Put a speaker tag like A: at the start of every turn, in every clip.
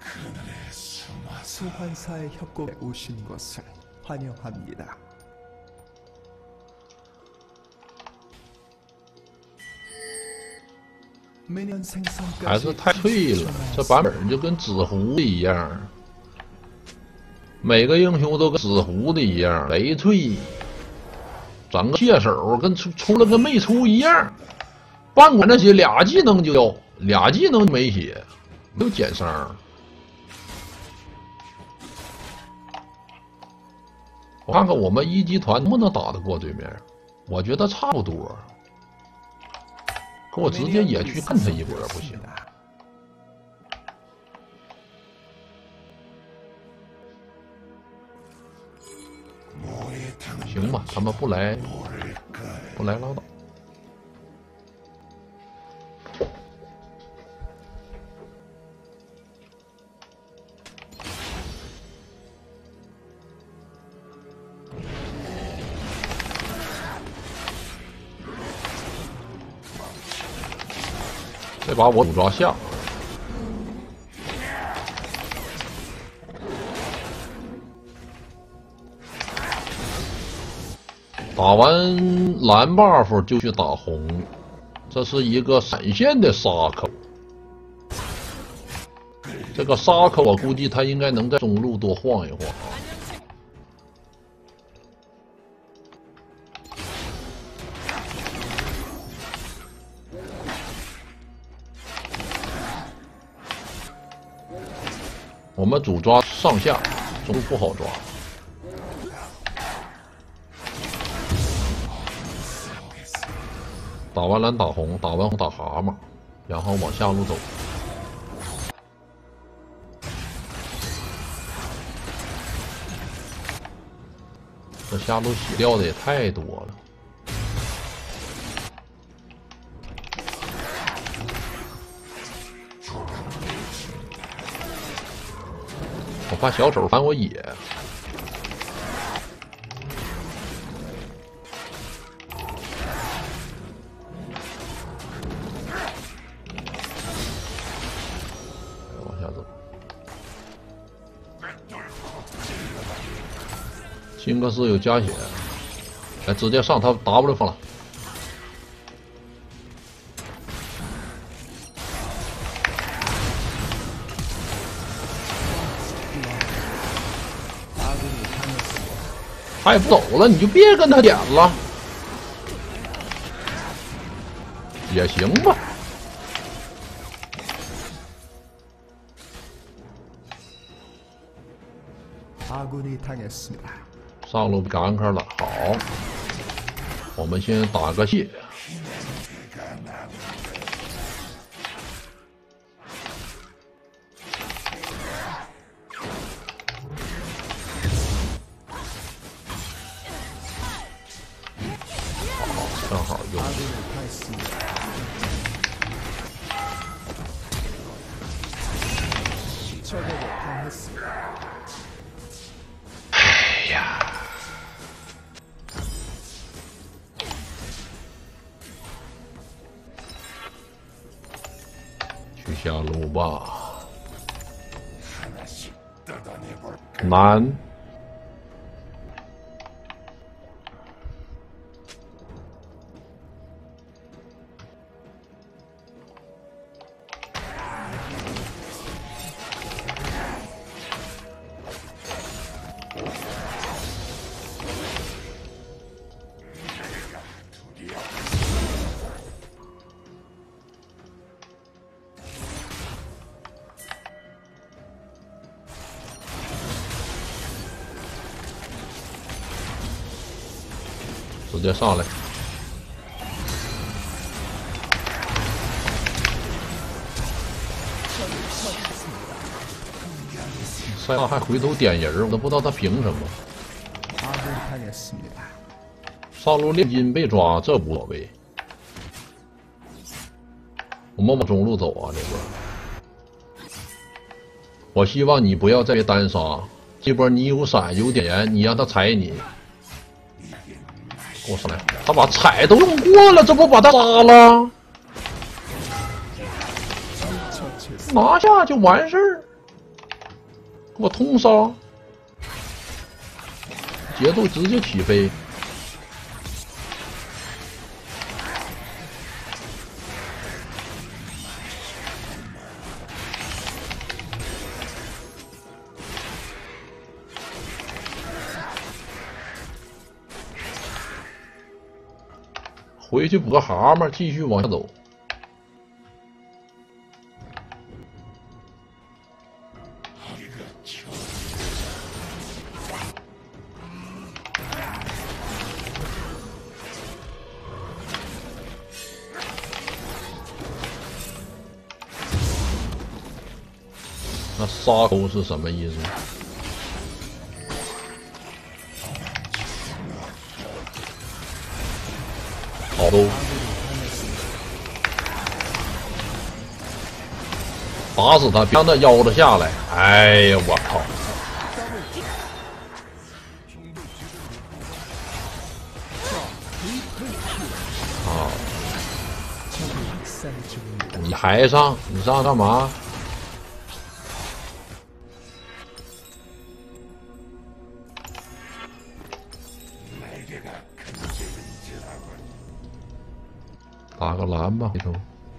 A: 소환사의 협곡에 오신 것을 환영합니다.
B: 还是太脆了，这版本就跟纸糊的一样，每个英雄都跟纸糊的一样，贼脆。整个蟹手跟出了跟没出一样，半管这些俩技能就掉，俩技能没血，没有减伤。我看看我们一级团能不能打得过对面，我觉得差不多。 可我直接也去干他一波不行。行吧，他们不来拉倒。这把我主抓下，打完蓝 buff 就去打红，这是一个闪现的沙口。这个沙口我估计他应该能在中路多晃一晃啊。 我们主抓上下，中不好抓。打完蓝打红，打完红打蛤蟆，然后往下路走。这下路洗掉的也太多了。 我怕小丑反我野，往下走。辛克斯有加血，来直接上他 W 放了。 他也不走了，你就别跟他点了，也行吧。上路干克了，好，我们先打个蟹。 正好用。哎呀！去下路吧。难。 直接上来，赛亚还回头点人，我都不知道他凭什么。上路炼金被抓，这无所谓。我们往中路走啊，这波。我希望你不要再单杀，这波你有闪有点燃，你让他踩你。 给我上来！他把踩都用过了，这不把他杀了？拿下就完事儿。 我通杀，节奏直接起飞。回去补个蛤蟆，继续往下走。那沙沟是什么意思？好兜，打死他，别让他腰子下来！哎呀，我靠！啊！你还上？你上干嘛？打个蓝吧，回头。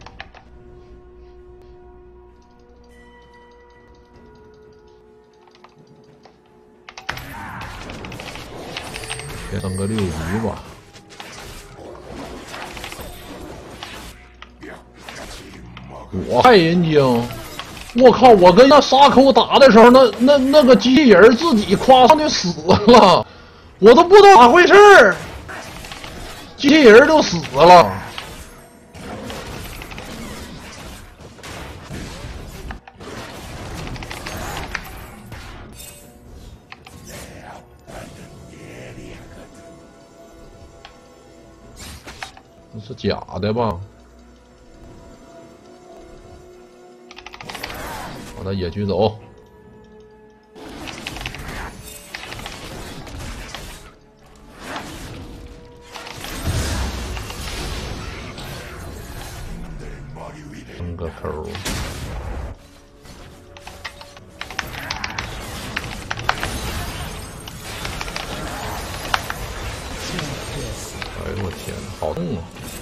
B: 先整个6级吧。我太人精！我靠！我跟那沙口打的时候，那个机器人自己夸上就死了，我都不知道咋回事儿，机器人就死了。这是假的吧？把他野区走。扔个扣。哎呦我天，好痛啊！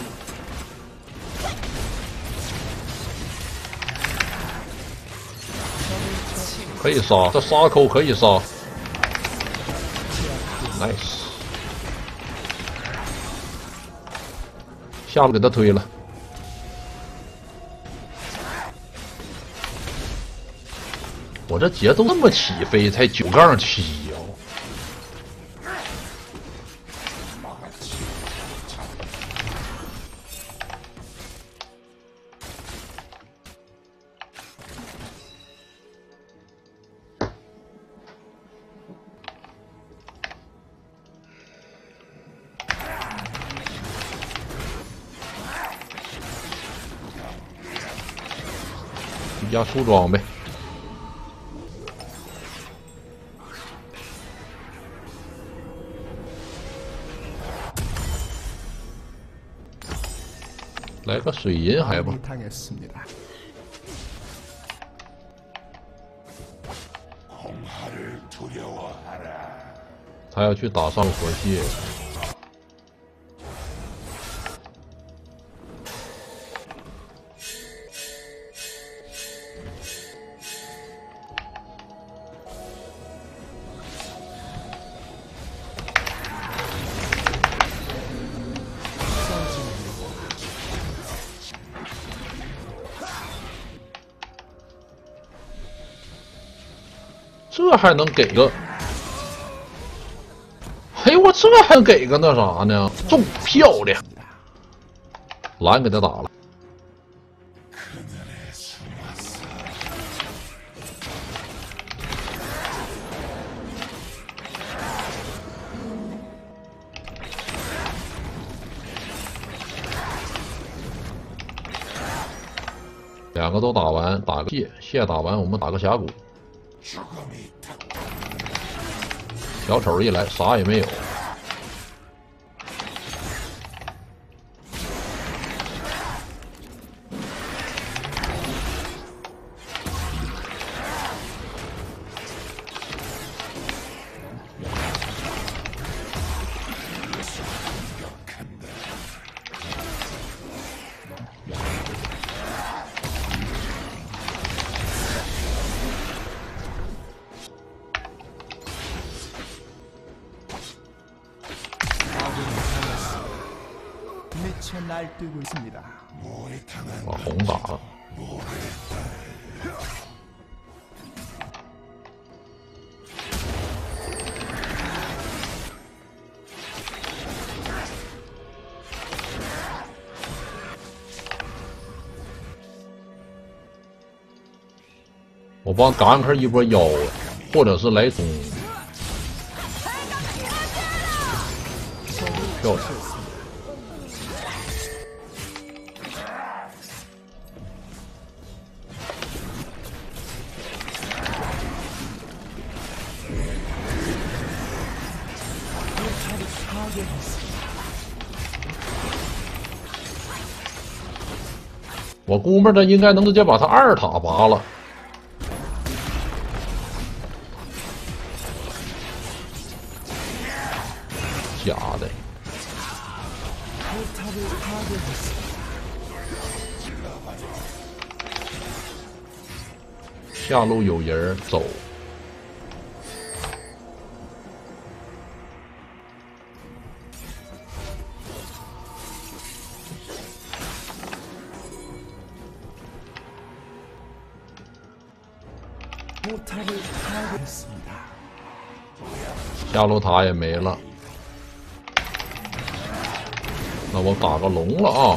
B: 可以杀，这沙口可以杀 ，nice， 下路给他推了。我这节奏这么起飞，才9杠7哦。加出装备，来个水银还不？他要去打上火蟹。这还能给个？嘿，我这还能给个那啥呢？中漂亮，蓝给他打了。2个都打完，打个蟹打完，我们打个峡谷。小丑一来，啥也没有。
A: 미쳐 날뛰고 있습니다.
B: 把红打了。我帮赶克一波妖，或者是来攻。漂亮！我估摸着应该能直接把他二塔拔了。假的。下路有人走。下路塔也没了。那我打个龙了啊！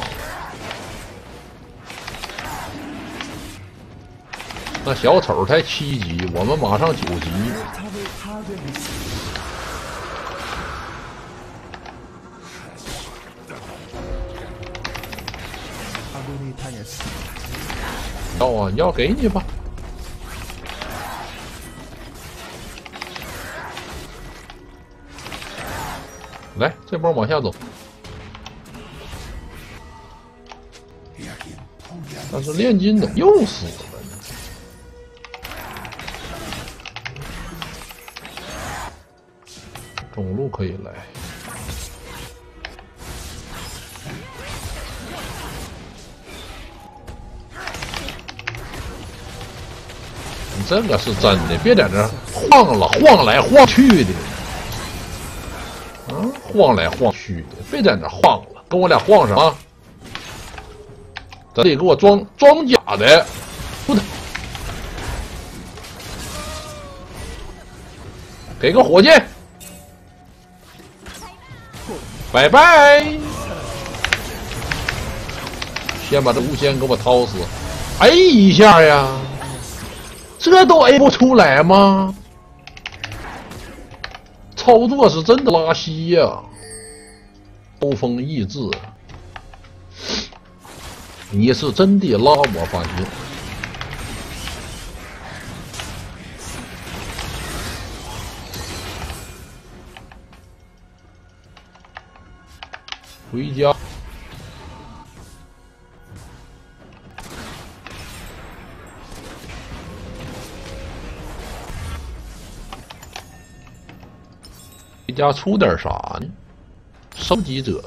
B: 那小丑才7级，我们马上9级。要啊，要给你吧。来，这波往下走。但是炼金的又死了。中路可以来。你这个是真的，别在这晃了，晃来晃去的。晃来晃去的，别在那晃了，跟我俩晃什么？这里给我装甲的，不的，给个火箭，拜拜！先把这无仙给我掏死 ，A 一下呀，这都 A 不出来吗？操作是真的拉稀呀！兜风意志，你是真的拉，我发现。回家。回家出点啥呢？收集者。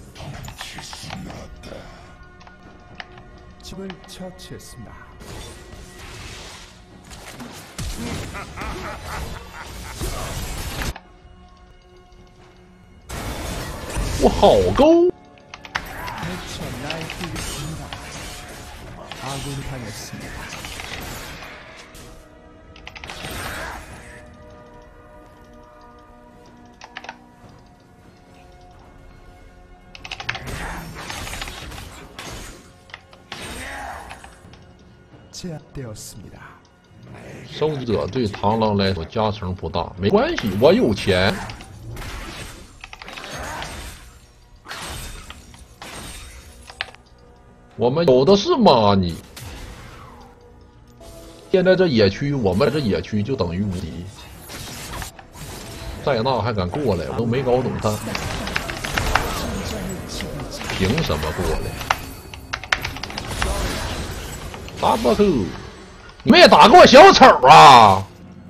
A: 적을 처치했습니다.
B: 我好勾！
A: 미쳐 날뛰겠습니다. 아군이 당했습니다. 제압되었습니다.
B: 收集者对螳螂来说加成不大，没关系，我有钱。我们有的是 money。现在这野区，我们这野区就等于无敌。塞纳还敢过来，我都没搞懂他凭什么过来。 大波头，你们也打过小丑啊？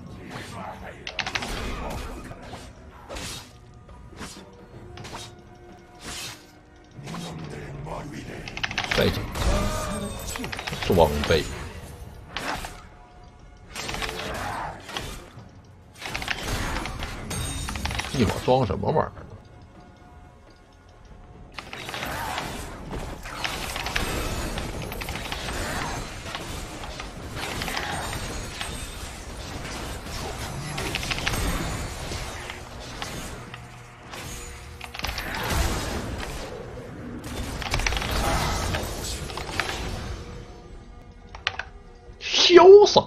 B: 再见，装备。一会儿装什么玩意儿？ 杀。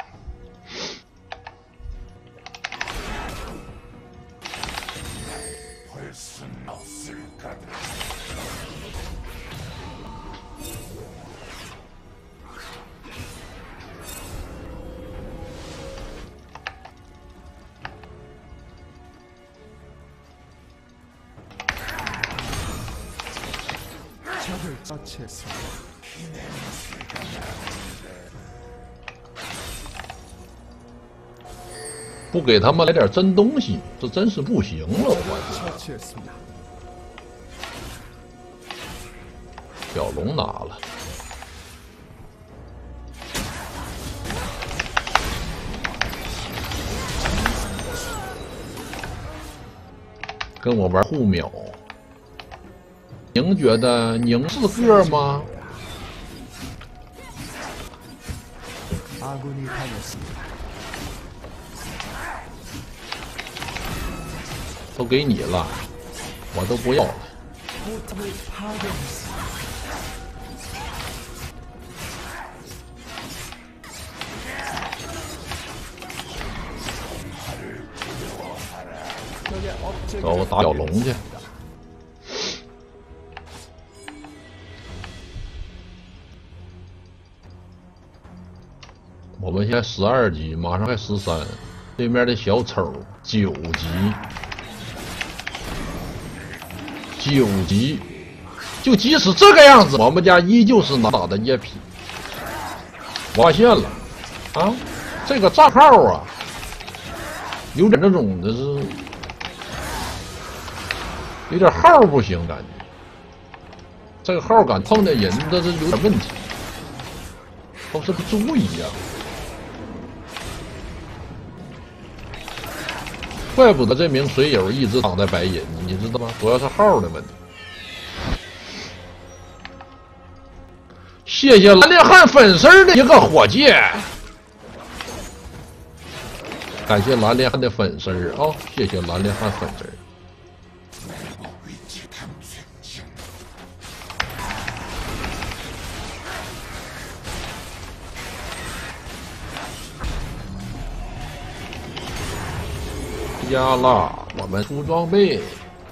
A: 적을 처치했습니다.
B: 不给他们来点真东西，这真是不行了！我
A: 처치했습니다.
B: 小龙拿了，跟我玩互秒。您觉得您是个吗？
A: 아군이 당했습니다.
B: 都给你了，我都不要了。
A: 포탑을 파괴했습니다. 적의 업적을
B: 走，打小龙去。我们现在12级，马上还13。对面的小丑9级，9级，就即使这个样子，我们家依旧是能打的液皮。我发现了，啊，这个账号啊，有点那种的是，有点号不行，感觉这个号敢碰见人，这是有点问题，都是个猪一样。 怪不得这名水友一直挡在白银，你知道吗？主要是号的问题。谢谢蓝莲汉粉丝的一个火箭，感谢蓝莲汉的粉丝啊、哦！谢谢蓝莲汉粉丝。加了，我们出装备。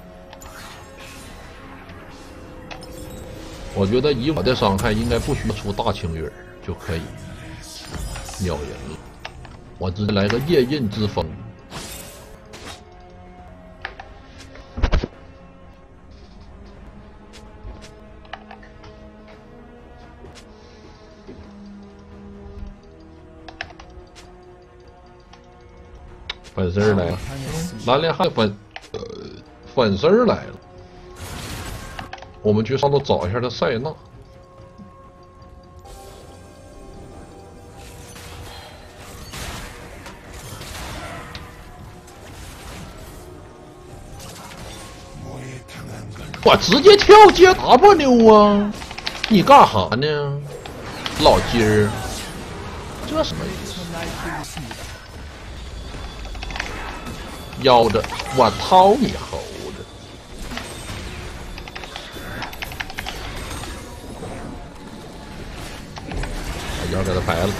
B: 我觉得以我的伤害，应该不需要出大青云就可以秒人了。我直接来个夜刃之风。粉丝来了，蓝莲汉粉丝来了，我们去上头找一下他塞纳。我直接跳接 W 啊！你干哈呢，老鸡儿？这什么意思？ 要着我掏你猴子！把腰给他排了。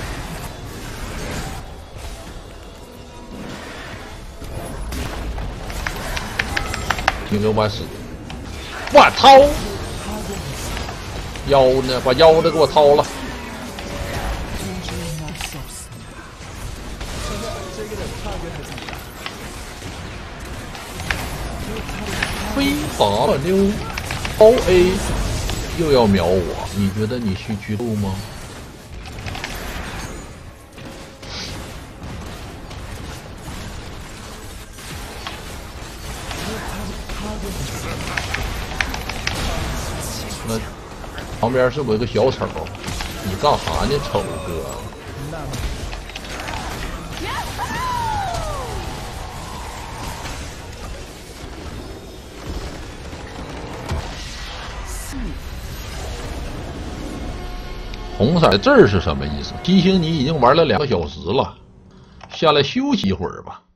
B: 听6把屎，我掏！腰呢？把腰的给我掏了。 飞法溜高 A 又要秒我，你觉得你去居住吗？那旁边是不是有个小丑？你干啥呢，丑哥？ 红色字儿是什么意思？提醒你已经玩了2个小时了，下来休息一会儿吧。